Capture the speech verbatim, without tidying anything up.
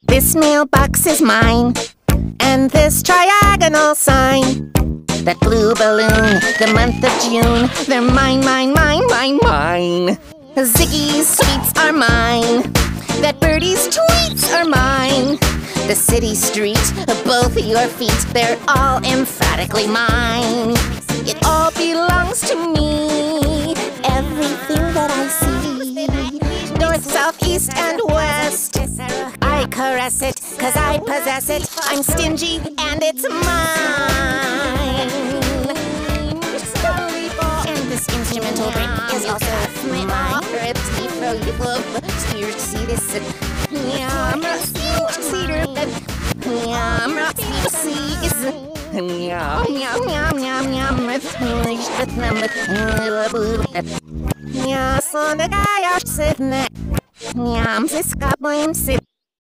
This mailbox is mine, and this triagonal sign. That blue balloon, the month of June, they're mine, mine, mine, mine, mine. Ziggy's sweets are mine. That birdie's tweets are mine. The city streets, both your feet, they're all emphatically mine. It all belongs to me, everything that I see. North, south, east, and west, I caress it, cause I possess it. I'm stingy, and it's mine. And this instrumental break is also mine. You see this? Yeah, I'm not cedar. Yeah, I'm not cedar. Yeah, yeah, yeah, yeah, yeah. Yeah, so the guy I'm sitting at. Yeah, I'm this guy, I'm sitting.